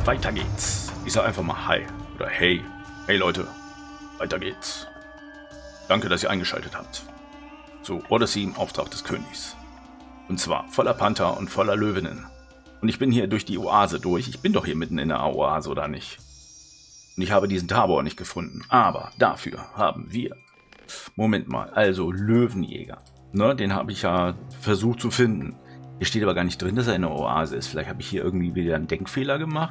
weiter geht's. Ich sag einfach mal Hi oder Hey. Hey Leute, weiter geht's. Danke, dass ihr eingeschaltet habt. Zu Odyssey im Auftrag des Königs. Und zwar voller Panther und voller Löwinnen. Und ich bin hier durch die Oase durch. Ich bin doch hier mitten in der Oase, oder nicht? Und ich habe diesen Tabor nicht gefunden. Aber dafür haben wir... Moment mal, also Löwenjäger. Ne, den habe ich ja versucht zu finden. Hier steht aber gar nicht drin, dass er in der Oase ist. Vielleicht habe ich hier irgendwie wieder einen Denkfehler gemacht.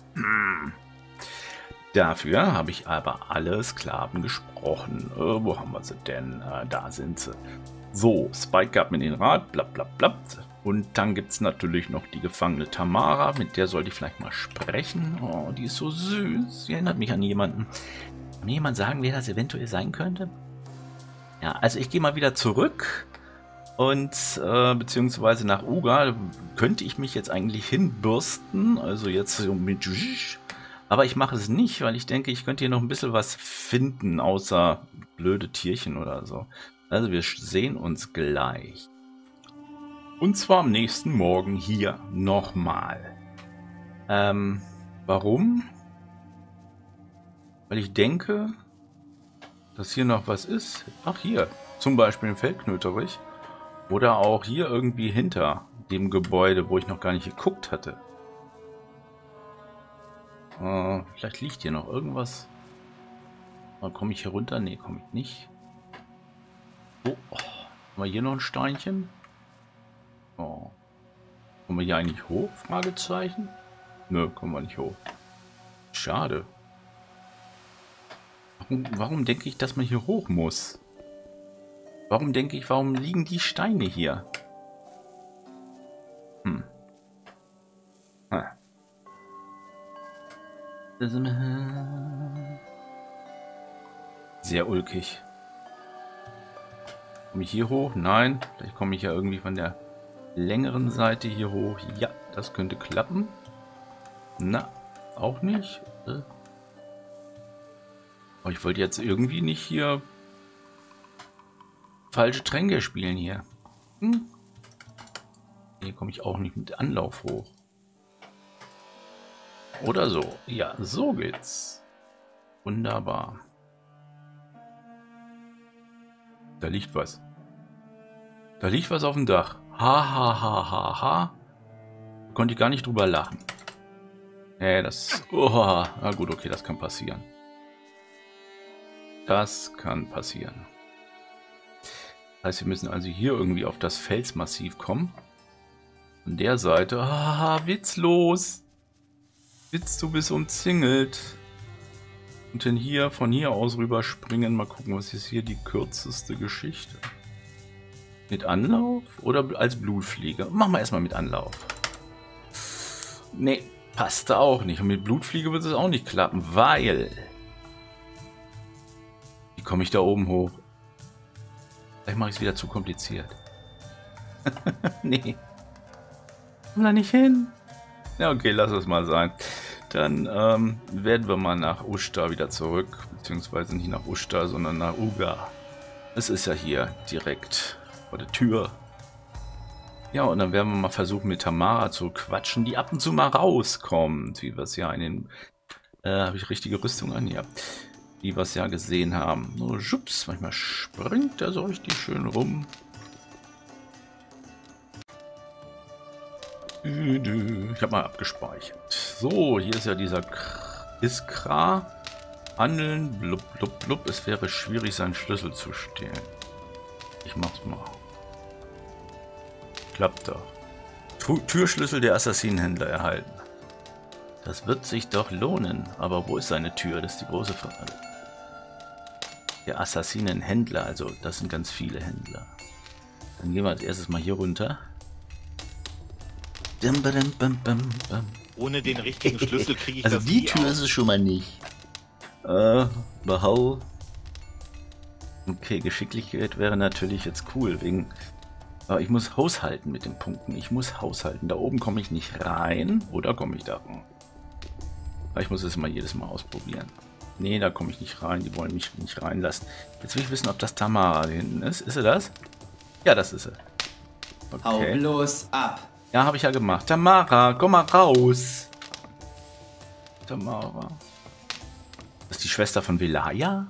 Dafür habe ich aber alle Sklaven gesprochen. Wo haben wir sie denn? Da sind sie. So, Spike gab mir den Rat, blapp, blapp, blapp. Und dann gibt es natürlich noch die gefangene Tamara, mit der sollte ich vielleicht mal sprechen. Oh, die ist so süß. Sie erinnert mich an jemanden. Kann mir jemand sagen, wer das eventuell sein könnte? Ja, also ich gehe mal wieder zurück und beziehungsweise nach Uga könnte ich mich jetzt eigentlich hinbürsten. Also jetzt so mit... Aber ich mache es nicht, weil ich denke, ich könnte hier noch ein bisschen was finden, außer blöde Tierchen oder so. Also wir sehen uns gleich. Und zwar am nächsten Morgen hier nochmal. Warum? Weil ich denke, dass hier noch was ist. Ach hier, zum Beispiel ein Feldknöterich. Oder auch hier irgendwie hinter dem Gebäude, wo ich noch gar nicht geguckt hatte. Vielleicht liegt hier noch irgendwas. Komme ich hier runter? Ne, komme ich nicht. Oh, haben wir hier noch ein Steinchen? Oh. Kommen wir hier eigentlich hoch? Fragezeichen? Nö, kommen wir nicht hoch. Schade. Warum denke ich, dass man hier hoch muss? Warum denke ich, warum liegen die Steine hier? Sehr ulkig. Komme ich hier hoch? Nein. Vielleicht komme ich ja irgendwie von der längeren Seite hier hoch. Ja, das könnte klappen. Na, auch nicht. Aber ich wollte jetzt irgendwie nicht hier falsche Tränke spielen hier. Hier komme ich auch nicht mit Anlauf hoch. Oder so. Ja, so geht's. Wunderbar. Da liegt was. Da liegt was auf dem Dach. Ha, ha, ha, ha, ha. Konnte ich gar nicht drüber lachen. Das... Oh, na gut, okay, das kann passieren. Das kann passieren. Das heißt, wir müssen also hier irgendwie auf das Felsmassiv kommen. Von der Seite... Ah, witzlos. Witz, du bist umzingelt. Und dann hier, von hier aus rüberspringen. Mal gucken, was ist hier die kürzeste Geschichte. Mit Anlauf oder als Blutfliege? Machen wir erstmal mit Anlauf. Nee, passt da auch nicht. Und mit Blutfliege wird es auch nicht klappen, weil... Wie komme ich da oben hoch? Vielleicht mache ich es wieder zu kompliziert. Nee. Komm da nicht hin. Ja, okay, lass es mal sein. Dann werden wir mal nach Ushta wieder zurück. Beziehungsweise nicht nach Ushta, sondern nach Uga. Es ist ja hier direkt vor der Tür. Ja, und dann werden wir mal versuchen, mit Tamara zu quatschen, die ab und zu mal rauskommt. Wie wir es ja in den... habe ich richtige Rüstung an? Ja. Wie wir es ja gesehen haben. Nur schups, manchmal springt er so richtig schön rum. Ich habe mal abgespeichert. So, hier ist ja dieser Iskra. Handeln, blub, blub, blub. Es wäre schwierig, seinen Schlüssel zu stehlen. Ich mach's mal. Klappt doch. Türschlüssel der Assassinenhändler erhalten. Das wird sich doch lohnen. Aber wo ist seine Tür? Das ist die große Frage. Der Assassinenhändler, also das sind ganz viele Händler. Dann gehen wir als erstes mal hier runter. Ohne den richtigen Schlüssel kriege ich also das die nie Tür auf. ist es schon mal nicht. Behau. Okay, Geschicklichkeit wäre natürlich jetzt cool, wegen... Aber ich muss haushalten mit den Punkten. Ich muss haushalten. Da oben komme ich nicht rein. Oder komme ich da rein? Ich muss es mal jedes Mal ausprobieren. Nee, da komme ich nicht rein. Die wollen mich nicht reinlassen. Jetzt will ich wissen, ob das Tamara da hinten ist. Ist sie das? Ja, das ist sie. Okay. Hau bloß ab. Ja, habe ich ja gemacht. Tamara, komm mal raus. Tamara. Das ist die Schwester von Velaya?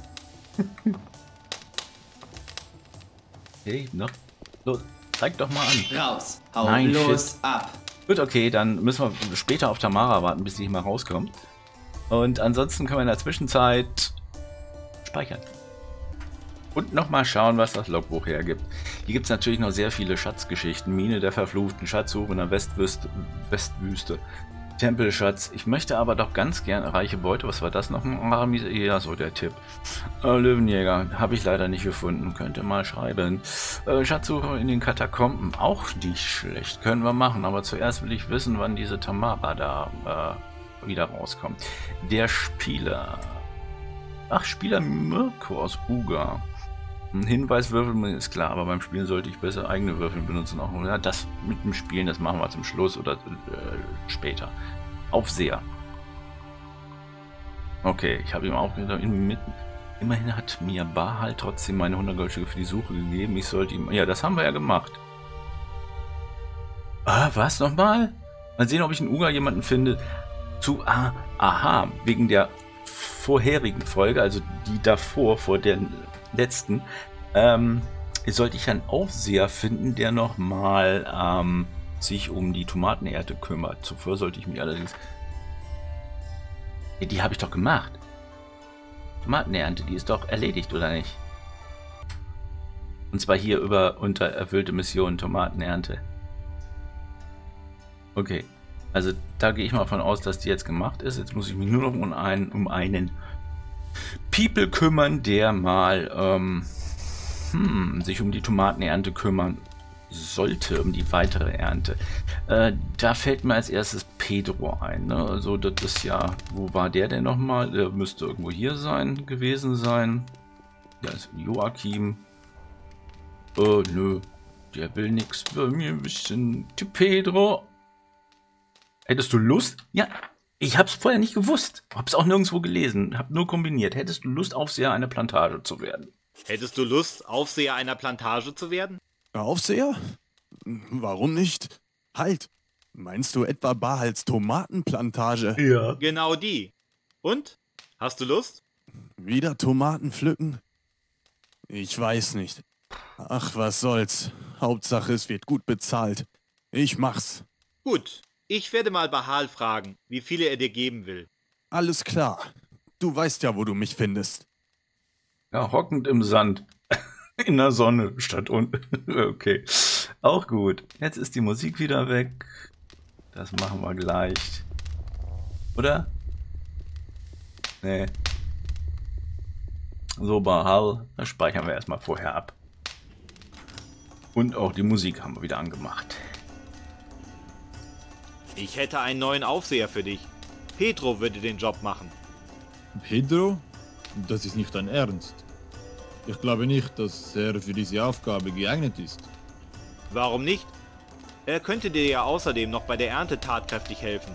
Hey, noch. Los, zeig doch mal an. Raus. Hau Nein, los, shit. ab. Gut, okay, dann müssen wir später auf Tamara warten, bis sie mal rauskommt. Und ansonsten können wir in der Zwischenzeit speichern. Und nochmal schauen, was das Logbuch hergibt. Hier gibt es natürlich noch sehr viele Schatzgeschichten. Mine der Verfluchten, Schatzsuche in der Westwüste, Tempelschatz. Ich möchte aber doch ganz gern reiche Beute. Was war das noch? Aramis? Ja, so der Tipp. Löwenjäger. Habe ich leider nicht gefunden. Könnte mal schreiben. Schatzsuche in den Katakomben. Auch nicht schlecht. Können wir machen. Aber zuerst will ich wissen, wann diese Tamara da wieder rauskommt. Der Spieler. Ach, Spieler Mirko aus Uga. Ein Hinweiswürfel ist klar, aber beim Spielen sollte ich besser eigene Würfel benutzen. Auch ja, das mit dem Spielen, das machen wir zum Schluss oder später. Aufseher. Okay, ich habe ihm auch immerhin hat mir Bahal trotzdem meine 100 Goldstücke für die Suche gegeben. Ich sollte ihm... Ja, das haben wir ja gemacht. Ah, was nochmal? Mal sehen, ob ich in Uga jemanden finde. Aha, wegen der vorherigen Folge, also die davor, vor der letzten, sollte ich einen Aufseher finden, der nochmal sich um die Tomatenernte kümmert. Zuvor sollte ich mich allerdings... Ja, die habe ich doch gemacht. Tomatenernte, die ist doch erledigt, oder nicht? Und zwar hier unter erfüllte Mission Tomatenernte. Okay, also da gehe ich mal von aus, dass die jetzt gemacht ist. Jetzt muss ich mich nur noch um einen People kümmern, der mal sich um die Tomatenernte kümmern sollte, um die weitere Ernte. Da fällt mir als erstes Pedro ein. Ne? Also das ist ja, wo war der denn nochmal? Der müsste irgendwo hier gewesen sein. Da ist Joachim. Nö, der will nichts bei mir ein bisschen. Pedro. Hättest du Lust? Ja. Ich hab's vorher nicht gewusst. Hab's auch nirgendwo gelesen. Hab nur kombiniert. Hättest du Lust, Aufseher einer Plantage zu werden? Hättest du Lust, Aufseher einer Plantage zu werden? Aufseher? Warum nicht? Halt! Meinst du etwa Bahals Tomatenplantage? Ja. Genau die. Und? Hast du Lust? Wieder Tomaten pflücken? Ich weiß nicht. Ach, was soll's. Hauptsache, es wird gut bezahlt. Ich mach's. Gut. Ich werde mal Bahal fragen, wie viele er dir geben will. Alles klar. Du weißt ja, wo du mich findest. Ja, hockend im Sand. In der Sonne statt unten. Okay. Auch gut. Jetzt ist die Musik wieder weg. Das machen wir gleich. Oder? Nee. So, Bahal. Das speichern wir erstmal vorher ab. Und auch die Musik haben wir wieder angemacht. Ich hätte einen neuen Aufseher für dich. Pedro würde den Job machen. Pedro? Das ist nicht dein Ernst. Ich glaube nicht, dass er für diese Aufgabe geeignet ist. Warum nicht? Er könnte dir ja außerdem noch bei der Ernte tatkräftig helfen.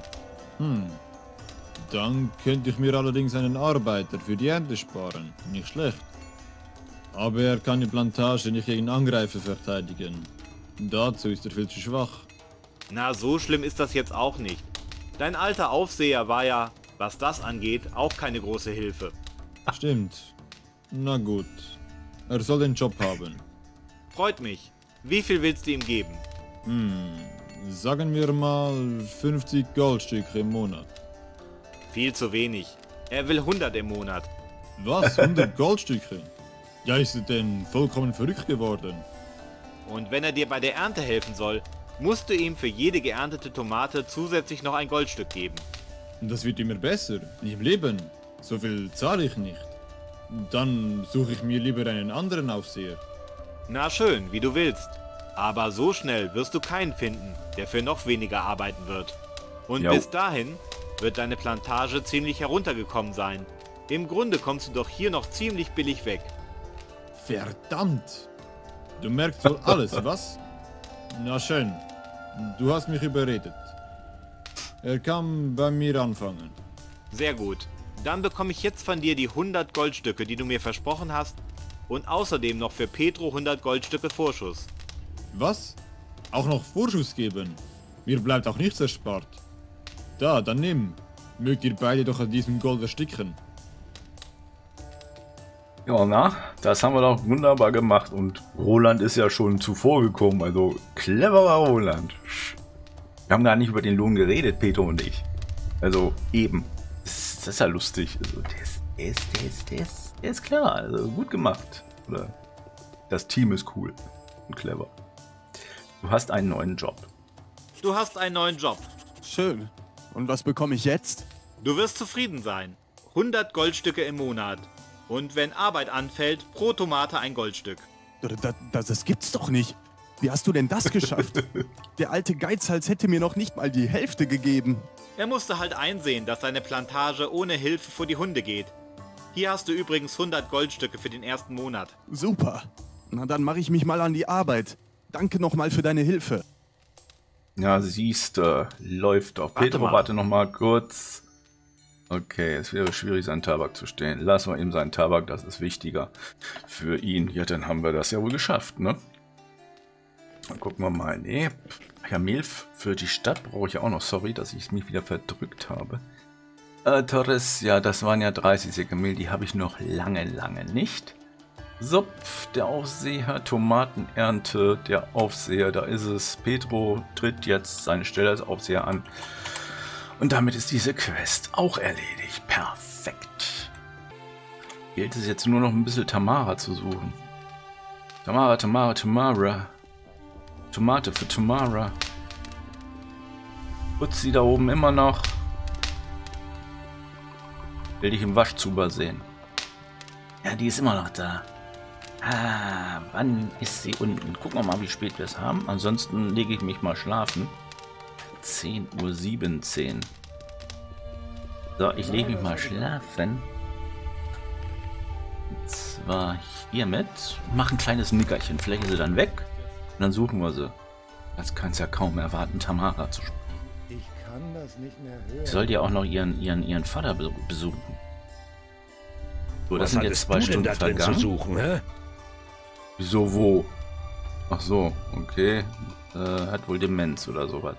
Dann könnte ich mir allerdings einen Arbeiter für die Ernte sparen. Nicht schlecht. Aber er kann die Plantage nicht gegen Angreifer verteidigen. Dazu ist er viel zu schwach. Na, so schlimm ist das jetzt auch nicht. Dein alter Aufseher war ja, was das angeht, auch keine große Hilfe. Stimmt. Na gut. Er soll den Job haben. Freut mich. Wie viel willst du ihm geben? Sagen wir mal 50 Goldstücke im Monat. Viel zu wenig. Er will 100 im Monat. Was? 100 Goldstücke? Ja, ist er denn vollkommen verrückt geworden? Und wenn er dir bei der Ernte helfen soll, musst du ihm für jede geerntete Tomate zusätzlich noch ein Goldstück geben. Das wird immer besser. Im Leben. So viel zahle ich nicht. Dann suche ich mir lieber einen anderen Aufseher. Na schön, wie du willst. Aber so schnell wirst du keinen finden, der für noch weniger arbeiten wird. Und Jo. bis dahin wird deine Plantage ziemlich heruntergekommen sein. Im Grunde kommst du doch hier noch ziemlich billig weg. Verdammt! Du merkst wohl alles, was? Na schön. Du hast mich überredet. Er kann bei mir anfangen. Sehr gut. Dann bekomme ich jetzt von dir die 100 Goldstücke, die du mir versprochen hast. Und außerdem noch für Pedro 100 Goldstücke Vorschuss. Was? Auch noch Vorschuss geben? Mir bleibt auch nichts erspart. Da, dann nimm. Mögt ihr beide doch an diesem Gold ersticken? Ja, na, das haben wir doch wunderbar gemacht. Und Roland ist ja schon zuvor gekommen. Also, cleverer Roland. Wir haben gar nicht über den Lohn geredet, Peter und ich. Also, eben. Das ist ja lustig. Also, der ist clever. Also, gut gemacht. Oder das Team ist cool und clever. Du hast einen neuen Job. Du hast einen neuen Job. Schön. Und was bekomme ich jetzt? Du wirst zufrieden sein. 100 Goldstücke im Monat. Und wenn Arbeit anfällt, pro Tomate ein Goldstück. Das gibt's doch nicht. Wie hast du denn das geschafft? Der alte Geizhals hätte mir noch nicht mal die Hälfte gegeben. Er musste halt einsehen, dass seine Plantage ohne Hilfe vor die Hunde geht. Hier hast du übrigens 100 Goldstücke für den ersten Monat. Super. Na, dann mache ich mich mal an die Arbeit. Danke nochmal für deine Hilfe. Ja, siehst du, läuft doch. Warte Pedro, mal. warte noch mal kurz. Okay, es wäre schwierig, seinen Tabak zu stehlen. Lassen wir ihm seinen Tabak, das ist wichtiger für ihn. Ja, dann haben wir das ja wohl geschafft, ne? Dann gucken wir mal. Nee, ja, Mehl für die Stadt brauche ich ja auch noch. Sorry, dass ich mich wieder verdrückt habe. Torres, ja, das waren ja 30 Säcke Mehl, die habe ich noch lange nicht. So, der Aufseher, Tomatenernte, der Aufseher, da ist es. Pedro tritt jetzt seine Stelle als Aufseher an. Und damit ist diese Quest auch erledigt. Perfekt. Gilt es jetzt nur noch ein bisschen Tamara zu suchen. Tamara. Tomate für Tamara. Putzt sie da oben immer noch. Will dich im Waschzuber sehen. Ja, die ist immer noch da. Ah, wann ist sie unten? Gucken wir mal, wie spät wir es haben. Ansonsten lege ich mich mal schlafen. 10:17 Uhr. So, ich lege mich mal schlafen. Und zwar hiermit. Mach ein kleines Nickerchen. Vielleicht ist sie dann weg. Und dann suchen wir sie. Das kann es ja kaum erwarten, Tamara zu sprechen. Ich kann das nicht mehr hören. Ich sollte ja auch noch ihren Vater besuchen. So, das Was sind jetzt hattest 2 du denn Stunden da drin zu vergangen. suchen, hä? Wieso, wo? Ach so, okay. Hat wohl Demenz oder sowas.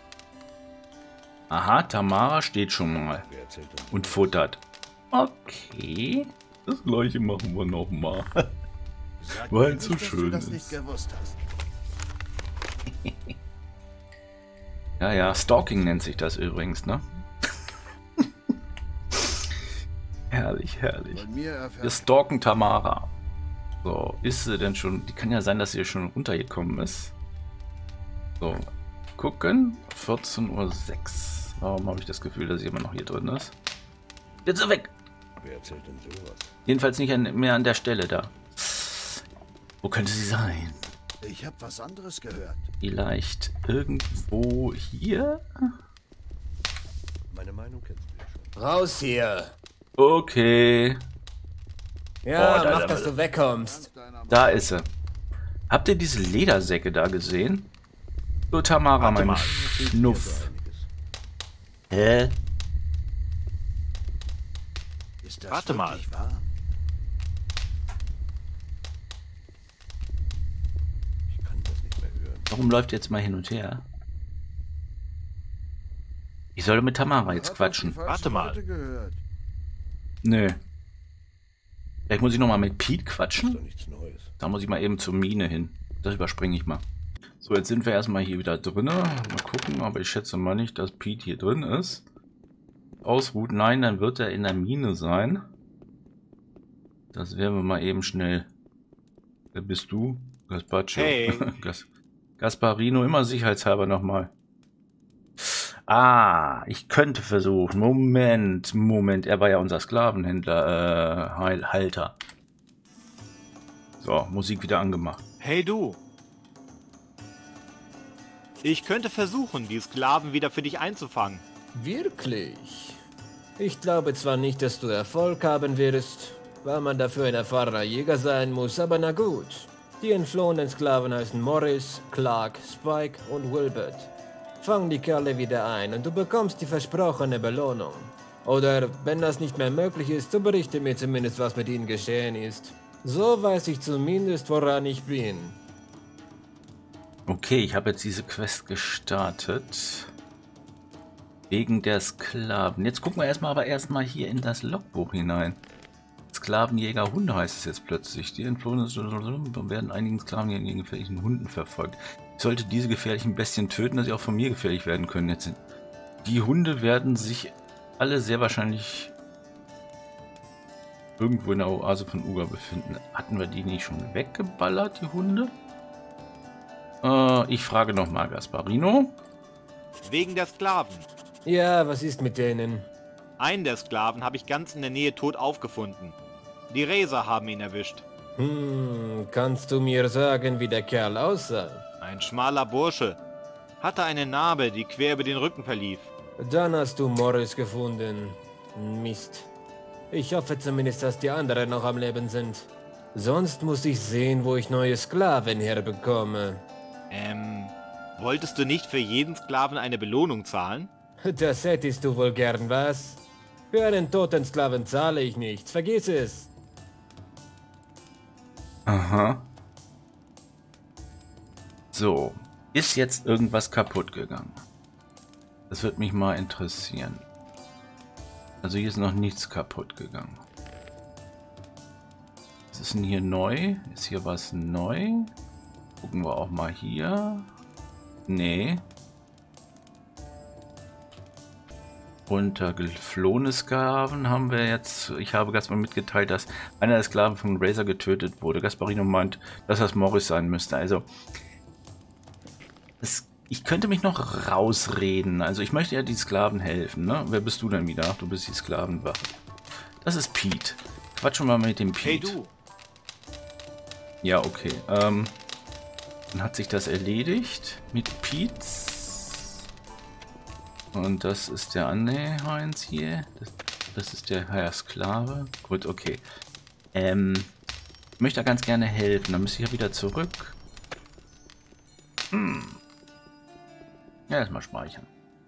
Aha, Tamara steht schon mal. Wer erzählt denn? Und futtert. Okay. Das gleiche machen wir nochmal. Sag Weil mir es so nicht, dass du schön das ist. nicht gewusst hast. Ja, Stalking nennt sich das übrigens, ne? Herrlich. Von mir Wir erfährst stalken Tamara. So, ist sie denn schon... Die kann ja sein, dass sie schon runtergekommen ist. So, gucken. 14:06 Uhr. Warum habe ich das Gefühl, dass sie immer noch hier drin ist? Jetzt ist sie weg. Wer erzählt denn sowas? Jedenfalls nicht mehr an der Stelle da. Wo könnte sie sein? Ich habe was anderes gehört. Vielleicht irgendwo hier? Meine Meinung kennst du ja schon. Raus hier! Okay. Ja, mach, dass du wegkommst. Da ist sie. Habt ihr diese Ledersäcke da gesehen? So, Tamara, Warte mein mal. Schnuff. Hä? Ist das Warte mal. wirklich wahr? Ich kann das nicht mehr hören. Warum läuft ihr jetzt mal hin und her? Ich soll mit Tamara jetzt Hab auf quatschen. die falschen Warte mal. Leute gehört. Nö. Vielleicht muss ich noch mal mit Pete Ist doch quatschen. nichts Neues. Da muss ich mal eben zur Mine hin. Das überspringe ich mal. So, jetzt sind wir erstmal hier wieder drin. Mal gucken, aber ich schätze mal nicht, dass Pete hier drin ist. Ausruht, nein, dann wird er in der Mine sein. Das werden wir mal eben schnell. Wer bist du? Gasparcio. Hey. Gasparino, immer sicherheitshalber nochmal. Ah, ich könnte versuchen. Moment. Er war ja unser Sklavenhändler, Halter. So, Musik wieder angemacht. Hey du! Ich könnte versuchen, die Sklaven wieder für dich einzufangen. Wirklich? Ich glaube zwar nicht, dass du Erfolg haben wirst, weil man dafür ein erfahrener Jäger sein muss, aber na gut. Die entflohenen Sklaven heißen Morris, Clark, Spike und Wilbert. Fang die Kerle wieder ein und du bekommst die versprochene Belohnung. Oder, wenn das nicht mehr möglich ist, so berichte mir zumindest, was mit ihnen geschehen ist. So weiß ich zumindest, woran ich bin. Okay, ich habe jetzt diese Quest gestartet. Wegen der Sklaven. Jetzt gucken wir erstmal hier in das Logbuch hinein. Sklavenjäger Hunde heißt es jetzt plötzlich. Die entflohenen werden einigen Sklavenjägern gegen gefährlichen Hunden verfolgt. Ich sollte diese gefährlichen Bestien töten, dass sie auch von mir gefährlich werden können. Jetzt die Hunde werden sich alle sehr wahrscheinlich irgendwo in der Oase von Uga befinden. Hatten wir die nicht schon weggeballert, die Hunde? Ich frage nochmal Gasparino. Wegen der Sklaven. Ja, was ist mit denen? Einen der Sklaven habe ich ganz in der Nähe tot aufgefunden. Die Razer haben ihn erwischt. Kannst du mir sagen, wie der Kerl aussah? Ein schmaler Bursche. Hatte eine Narbe, die quer über den Rücken verlief. Dann hast du Morris gefunden. Mist. Ich hoffe zumindest, dass die anderen noch am Leben sind. Sonst muss ich sehen, wo ich neue Sklaven herbekomme. Wolltest du nicht für jeden Sklaven eine Belohnung zahlen? Das hättest du wohl gern, was? Für einen toten Sklaven zahle ich nichts, vergiss es. Aha. So, ist jetzt irgendwas kaputt gegangen? Das würde mich mal interessieren. Also hier ist noch nichts kaputt gegangen. Was ist denn hier neu? Ist hier was neu? Gucken wir auch mal hier. Nee. Unter geflohene Sklaven haben wir jetzt, ich habe Gaspar mitgeteilt, dass einer der Sklaven von Razer getötet wurde. Gasparino meint, dass das Morris sein müsste. Also, ich könnte mich noch rausreden. Also, ich möchte ja die Sklaven helfen, ne? Wer bist du denn wieder? Ach, du bist die Sklavenwache. Das ist Pete. Quatsch schon mal mit dem Pete. Hey du! Ja, okay. Dann hat sich das erledigt mit Pete. Und das ist der andere Heinz hier. Das ist der Herr Sklave. Gut, okay. Ich möchte da ganz gerne helfen. Dann müsste ich ja wieder zurück. Ja, erstmal speichern.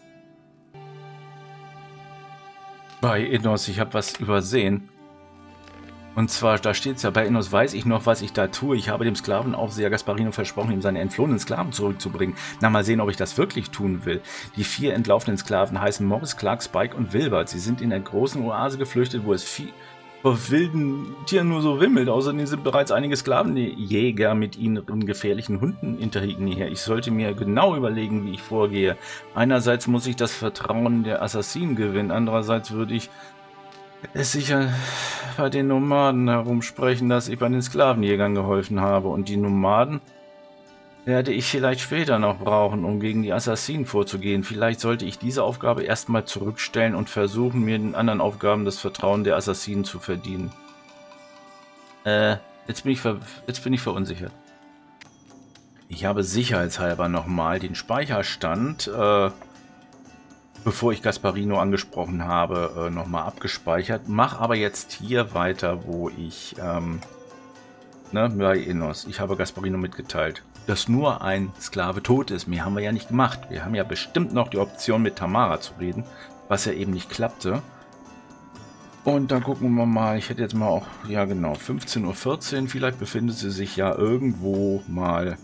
Bei Innos, ich habe was übersehen. Und zwar, da steht es ja, bei Innos weiß ich noch, was ich da tue. Ich habe dem Sklavenaufseher Gasparino versprochen, ihm seine entflohenen Sklaven zurückzubringen. Na, mal sehen, ob ich das wirklich tun will. Die 4 entlaufenen Sklaven heißen Morris, Clark, Spike und Wilbert. Sie sind in der großen Oase geflüchtet, wo es vor wilden Tieren nur so wimmelt. Außerdem sind bereits einige Sklavenjäger mit ihren gefährlichen Hunden Intrigen her. Ich sollte mir genau überlegen, wie ich vorgehe. Einerseits muss ich das Vertrauen der Assassinen gewinnen, andererseits würde ich es sicher bei den Nomaden herumsprechen, dass ich bei den Sklavenjägern geholfen habe. Und die Nomaden werde ich vielleicht später noch brauchen, um gegen die Assassinen vorzugehen. Vielleicht sollte ich diese Aufgabe erstmal zurückstellen und versuchen, mir den anderen Aufgaben das Vertrauen der Assassinen zu verdienen. Jetzt bin ich verunsichert. Ich habe sicherheitshalber nochmal den Speicherstand, bevor ich Gasparino angesprochen habe, nochmal abgespeichert. Mach aber jetzt hier weiter, wo ich, bei Innos. Ich habe Gasparino mitgeteilt, dass nur ein Sklave tot ist. Mehr haben wir ja nicht gemacht. Wir haben ja bestimmt noch die Option, mit Tamara zu reden, was ja eben nicht klappte. Und dann gucken wir mal, ich hätte jetzt mal auch, ja genau, 15:14 Uhr. Vielleicht befindet sie sich ja irgendwo mal,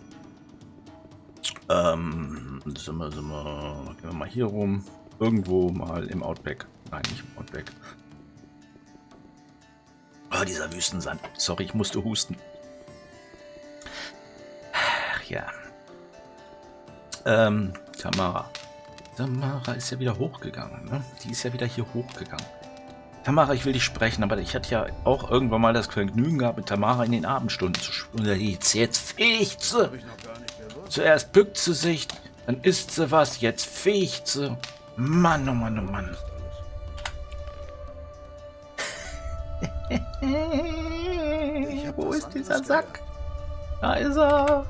gehen wir mal hier rum. Irgendwo mal im Outback. Nein, nicht im Outback. Oh, dieser Wüstensand. Sorry, ich musste husten. Ach ja. Tamara. Tamara ist ja wieder hochgegangen, ne? Die ist ja wieder hier hochgegangen. Tamara, ich will dich sprechen, aber ich hatte ja auch irgendwann mal das Vergnügen gehabt, mit Tamara in den Abendstunden zu sprechen. Jetzt fegt sie. Zuerst bückt sie sich, dann isst sie was, jetzt fegt sie. Mann, oh Mann, oh Mann. Wo ist dieser Sack? Da ist er.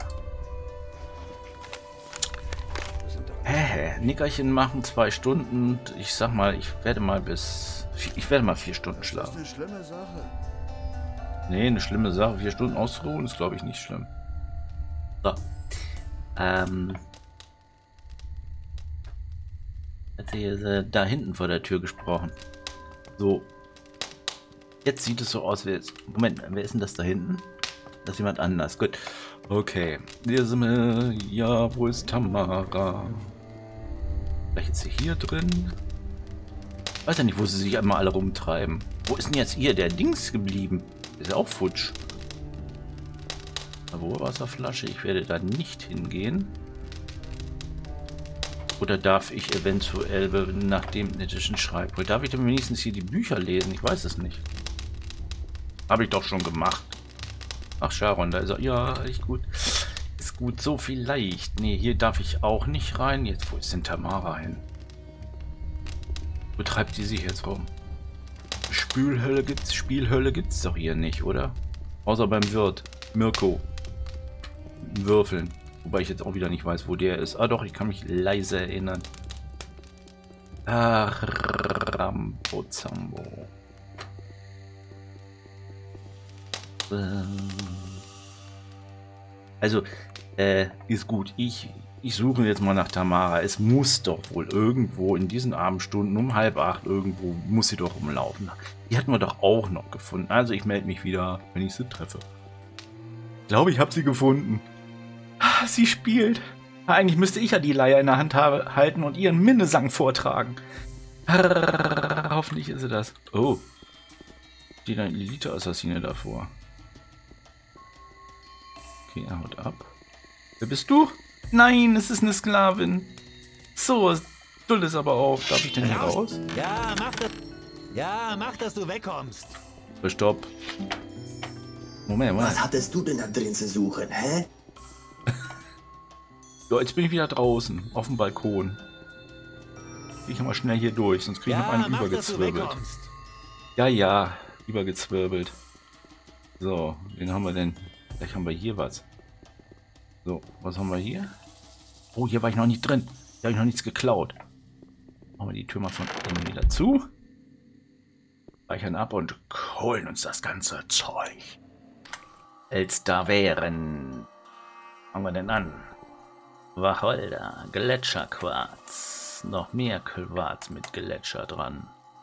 Nickerchen machen 2 Stunden. Ich sag mal, ich werde mal 4 Stunden schlafen. Das ist eine schlimme Sache. Nee, eine schlimme Sache. 4 Stunden auszuruhen ist, glaube ich, nicht schlimm. So. Hat sie da hinten vor der Tür gesprochen. So. Jetzt sieht es so aus, Moment, wer ist denn das da hinten? Das ist jemand anders. Gut. Okay. Ja, wo ist Tamara? Vielleicht ist sie hier drin. Weiß ja nicht, wo sie sich einmal alle rumtreiben. Wo ist denn jetzt hier der Dings geblieben? Ist ja auch futsch. Wo Wasserflasche? Ich werde da nicht hingehen. Oder darf ich eventuell nach dem Edition schreiben? Darf ich denn wenigstens hier die Bücher lesen? Ich weiß es nicht. Habe ich doch schon gemacht. Ach, Sharon, da ist er. Ja, echt gut. Ist gut, so vielleicht. Nee, hier darf ich auch nicht rein. Jetzt, wo ist denn Tamara hin? Wo treibt die sich jetzt rum? Spielhölle gibt's doch hier nicht, oder? Außer beim Wirt. Mirko. Würfeln. Wobei ich jetzt auch wieder nicht weiß, wo der ist. Ah doch, ich kann mich leise erinnern. Ach, Rambozambo. Also, ist gut. Ich suche jetzt mal nach Tamara. Es muss doch wohl irgendwo in diesen Abendstunden um 7:30 irgendwo muss sie doch rumlaufen. Die hatten wir doch auch noch gefunden. Also ich melde mich wieder, wenn ich sie treffe. Ich glaube, ich habe sie gefunden. Sie spielt. Eigentlich müsste ich ja die Leier in der Hand halten und ihren Minnesang vortragen. Hoffentlich ist sie das. Oh. Steht eine Elite-Assassine davor. Okay, er haut ab. Wer bist du? Nein, es ist eine Sklavin. So, dull ist aber auch. Darf ich denn hier raus? Ja, mach das. Ja, mach, dass du wegkommst. Stopp. Moment. Was hattest du denn da drin zu suchen, hä? So, jetzt bin ich wieder draußen, auf dem Balkon. Gehe ich mal schnell hier durch, sonst kriege ich noch einen übergezwirbelt. Ja, übergezwirbelt. So, wen haben wir denn? Vielleicht haben wir hier was. So, was haben wir hier? Oh, hier war ich noch nicht drin. Hier habe ich noch nichts geklaut. Machen wir die Tür mal von innen wieder zu. Speichern ab und holen uns das ganze Zeug. Als da wären. Was haben wir denn an? Wacholder, Gletscherquarz. Noch mehr Quarz mit Gletscher dran.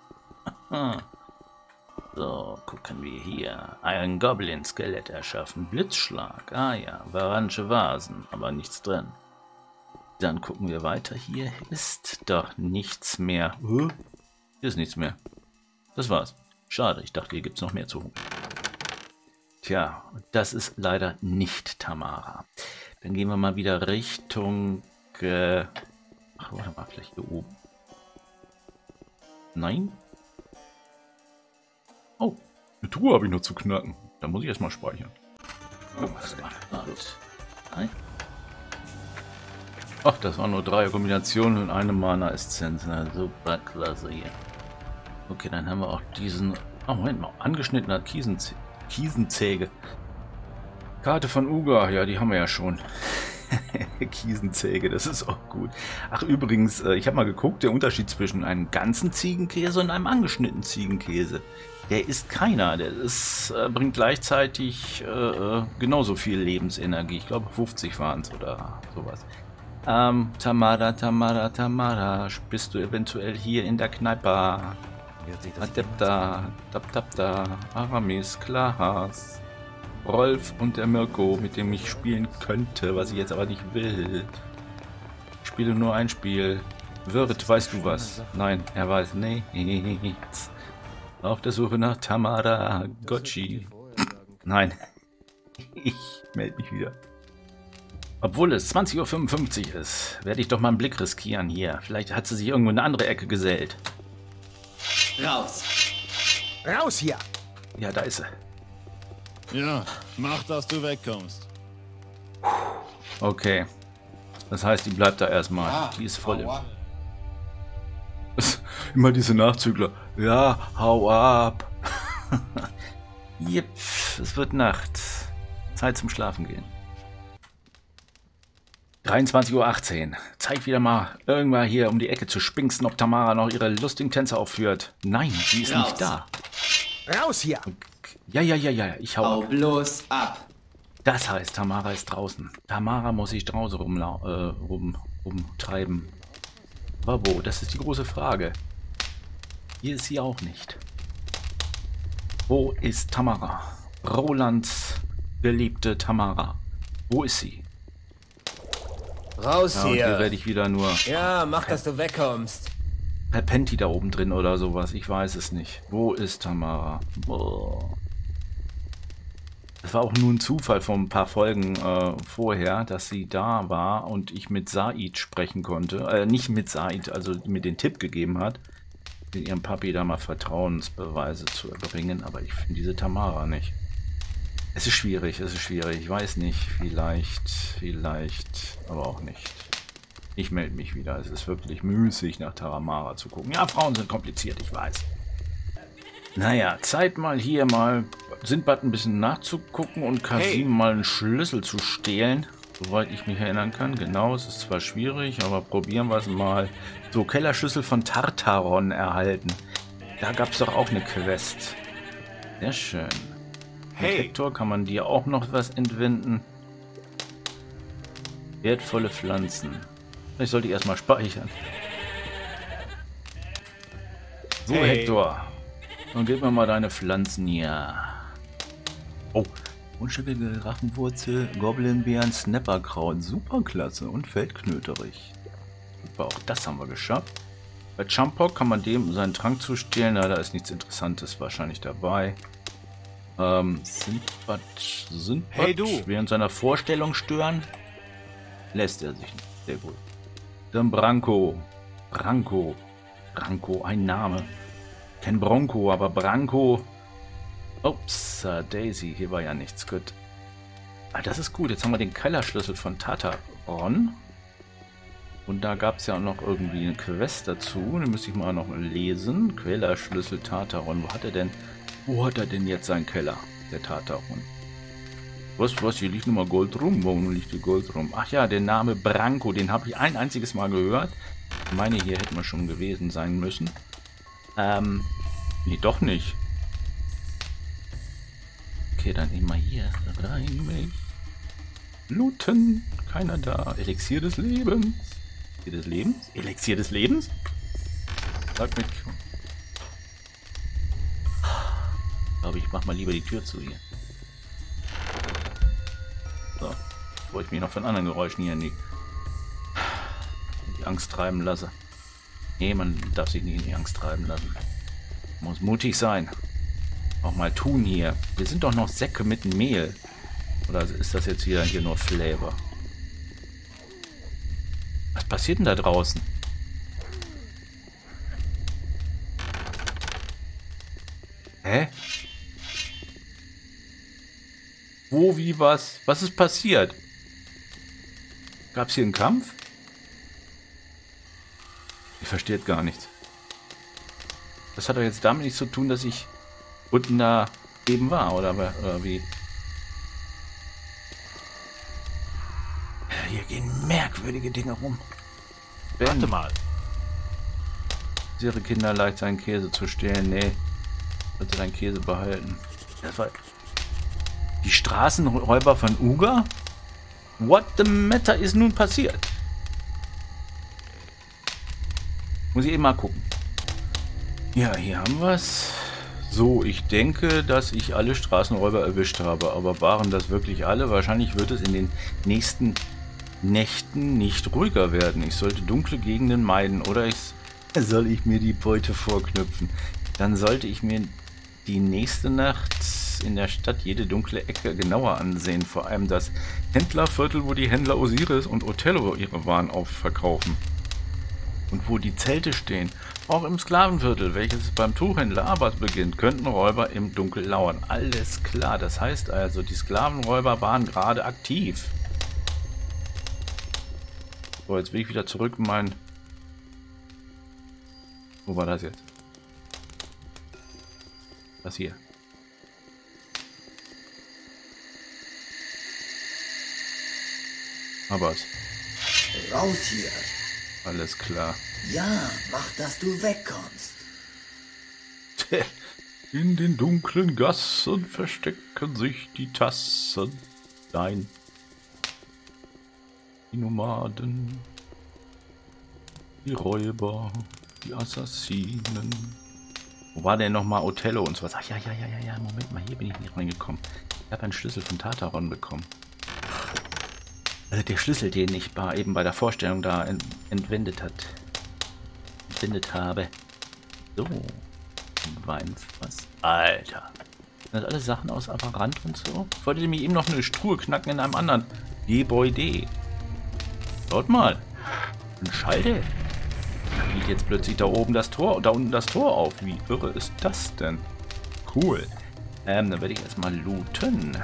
So, gucken wir hier. Ein Goblin-Skelett erschaffen. Blitzschlag. Ah ja, Varanche Vasen, aber nichts drin. Dann gucken wir weiter. Hier ist doch nichts mehr. Hier ist nichts mehr. Das war's. Schade, ich dachte, hier gibt es noch mehr zu holen. Tja, das ist leider nicht Tamara. Dann gehen wir mal wieder Richtung... Ach, warte mal, vielleicht hier oben. Nein? Oh, eine Truhe habe ich noch zu knacken. Da muss ich erstmal speichern. Oh, was war das? Ach, das waren nur 3 Kombinationen und eine Mana-Essenz. Na, super klasse hier. Okay, dann haben wir auch diesen... Oh, Moment mal. Angeschnittener Kiesenzäge. Karte von Uga. Ja, die haben wir ja schon. Kiesenzäge, das ist auch gut. Ach, übrigens, ich habe mal geguckt, der Unterschied zwischen einem ganzen Ziegenkäse und einem angeschnittenen Ziegenkäse. Der ist keiner. Der ist, bringt gleichzeitig genauso viel Lebensenergie. Ich glaube 50 waren es oder sowas. Tamara, bist du eventuell hier in der Kneipe? Adepta, Taptapta, Aramis, Klaas, Rolf und der Mirko, mit dem ich spielen könnte, was ich jetzt aber nicht will. Ich spiele nur ein Spiel. Wirt, weißt du was? Nein, er weiß nichts. Auf der Suche nach Tamara Gocci. Nein, ich melde mich wieder. Obwohl es 20:55 Uhr ist, werde ich doch mal einen Blick riskieren hier. Vielleicht hat sie sich irgendwo in eine andere Ecke gesellt. Raus! Raus hier! Ja, da ist sie. Ja, mach, dass du wegkommst. Okay. Das heißt, die bleibt da erstmal. Ja, die ist voll im... Immer diese Nachzügler. Ja, hau ab. Jep, es wird Nacht. Zeit zum Schlafen gehen. 23:18 Uhr. Zeit wieder mal irgendwann hier um die Ecke zu spinksen, ob Tamara noch ihre lustigen Tänze aufführt. Nein, sie ist nicht da. Raus hier! Ja, ich hau Hau ab. bloß ab! Das heißt, Tamara ist draußen. Tamara muss sich draußen rumtreiben. Aber wo? Das ist die große Frage. Hier ist sie auch nicht. Wo ist Tamara? Rolands geliebte Tamara. Wo ist sie? Raus Ja, und hier. hier werde ich wieder nur... Ja, mach, dass du wegkommst. Pennt die da oben drin oder sowas? Ich weiß es nicht. Wo ist Tamara? Boah. Das war auch nur ein Zufall von ein paar Folgen vorher, dass sie da war und ich mit Said sprechen konnte. Nicht mit Said, also mir den Tipp gegeben hat, mit ihrem Papi da mal Vertrauensbeweise zu erbringen. Aber ich finde diese Tamara nicht. Es ist schwierig, es ist schwierig. Ich weiß nicht, vielleicht, aber auch nicht. Ich melde mich wieder. Es ist wirklich müßig, nach Tamara zu gucken. Ja, Frauen sind kompliziert, ich weiß. Naja, Zeit mal hier mal Sindbad ein bisschen nachzugucken und Kasim mal einen Schlüssel zu stehlen. Soweit ich mich erinnern kann. Genau, es ist zwar schwierig, aber probieren wir es mal. So, Kellerschlüssel von Tartaron erhalten. Da gab es doch auch eine Quest. Sehr schön. Mit Hector kann man dir auch noch was entwenden. Wertvolle Pflanzen. Ich sollte erstmal speichern. So, Hector. Dann gib mir mal deine Pflanzen hier. Oh, Unstücke, Giraffenwurzel, Goblinbeeren, Snapperkraut. Superklasse und Feldknöterich. Super, auch das haben wir geschafft. Bei Champok kann man dem seinen Trank zustehlen. Ja, da ist nichts Interessantes wahrscheinlich dabei. Sindbad Hey, du. während seiner Vorstellung stören. Lässt er sich nicht. Sehr gut. Dann Branko, ein Name. Kein Bronco, aber Branko. Ups, Daisy, hier war ja nichts. Gut. Ah, das ist gut. Jetzt haben wir den Kellerschlüssel von Tartaron. Und da gab es ja auch noch irgendwie eine Quest dazu. Den müsste ich mal noch lesen. Kellerschlüssel Tartaron. Wo hat er denn jetzt seinen Keller? Der Tartaron. Was, hier liegt nur mal Gold rum. Warum liegt hier Gold rum? Ach ja, der Name Branko, den habe ich ein einziges Mal gehört. Ich meine, hier hätten wir schon gewesen sein müssen. Nee, doch nicht. Okay, dann nehmen wir hier rein. Looten. Keiner da. Elixier des Lebens. Elixier des Lebens? Elixier des Lebens? Sag mit. Ich glaube, ich mach mal lieber die Tür zu hier. So, bevor ich mich noch von anderen Geräuschen hier in die Angst treiben lasse. Nee, man darf sich nicht in die Angst treiben lassen. Muss mutig sein. Auch mal tun hier. Wir sind doch noch Säcke mit Mehl. Oder ist das jetzt hier nur Flavor? Was passiert denn da draußen? Hä? Wo, wie, was? Was ist passiert? Gab es hier einen Kampf? Ich verstehe gar nichts. Das hat doch jetzt damit nichts zu tun, dass ich unten da eben war, oder wie? Hier gehen merkwürdige Dinge rum. Ben, Warte mal. ihre Kinder leicht seinen Käse zu stehlen. Nee, sollte deinen Käse behalten. Das war die Straßenräuber von Uga? What the matter ist nun passiert? Muss ich eben mal gucken. Ja, hier haben wir es. So, ich denke, dass ich alle Straßenräuber erwischt habe. Aber waren das wirklich alle? Wahrscheinlich wird es in den nächsten Nächten nicht ruhiger werden. Ich sollte dunkle Gegenden meiden. Oder soll ich mir die Beute vorknüpfen? Dann sollte ich mir die nächste Nacht in der Stadt jede dunkle Ecke genauer ansehen. Vor allem das Händlerviertel, wo die Händler Osiris und Othello ihre Waren verkaufen. Und wo die Zelte stehen. Auch im Sklavenviertel, welches beim Tuchhändler Abbas beginnt, könnten Räuber im Dunkel lauern. Alles klar, das heißt also, die Sklavenräuber waren gerade aktiv. So, jetzt will ich wieder zurück in mein... Wo war das jetzt? Was hier? Abbas. Raus hier. Alles klar. Ja, mach, dass du wegkommst. In den dunklen Gassen verstecken sich die Tassen. Nein. Die Nomaden. Die Räuber. Die Assassinen. Wo war denn nochmal Othello und sowas? Ach ja, Moment mal, hier bin ich nicht reingekommen. Ich habe einen Schlüssel von Tartaron bekommen. Der Schlüssel, den ich eben bei der Vorstellung da entwendet habe. So. Weinfass. Alter. Sind das alles Sachen aus Apparat und so? Ich wollte nämlich eben noch eine Truhe knacken in einem anderen Gebäude. Schaut mal. Ein Schalter. Da geht jetzt plötzlich da oben das Tor, da unten das Tor auf. Wie irre ist das denn? Cool. Dann werde ich erstmal looten.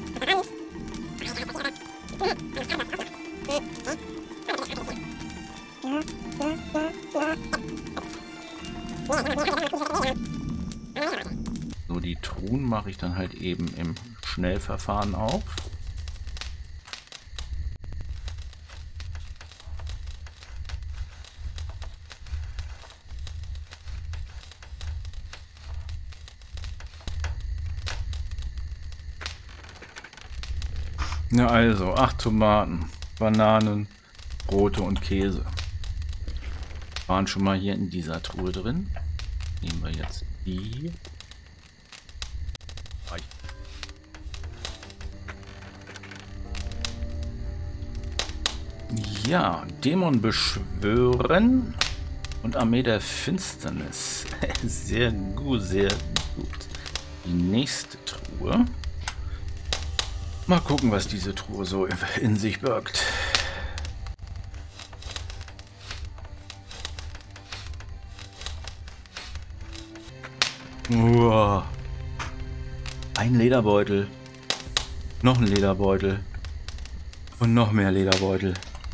So, die Truhen mache ich dann halt eben im Schnellverfahren auf. Ja, also 8 Tomaten, Bananen, Brote und Käse. Waren schon mal hier in dieser Truhe drin. Nehmen wir jetzt die. Ja, Dämon beschwören und Armee der Finsternis. Sehr gut, sehr gut. Die nächste Truhe. Mal gucken, was diese Truhe so in sich birgt. Uah. Ein Lederbeutel. Noch ein Lederbeutel. Und noch mehr Lederbeutel.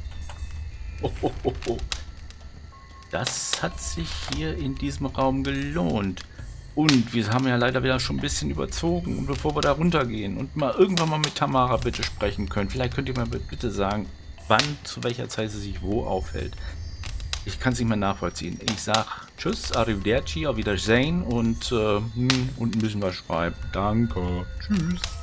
Oh. Das hat sich hier in diesem Raum gelohnt. Und wir haben ja leider wieder schon ein bisschen überzogen. Und bevor wir da runtergehen und mal irgendwann mal mit Tamara bitte sprechen können, vielleicht könnt ihr mir bitte sagen, wann, zu welcher Zeit sie sich wo aufhält. Ich kann es nicht mehr nachvollziehen. Ich sag tschüss, arrivederci, auf Wiedersehen und ein bisschen was schreiben. Danke. Tschüss.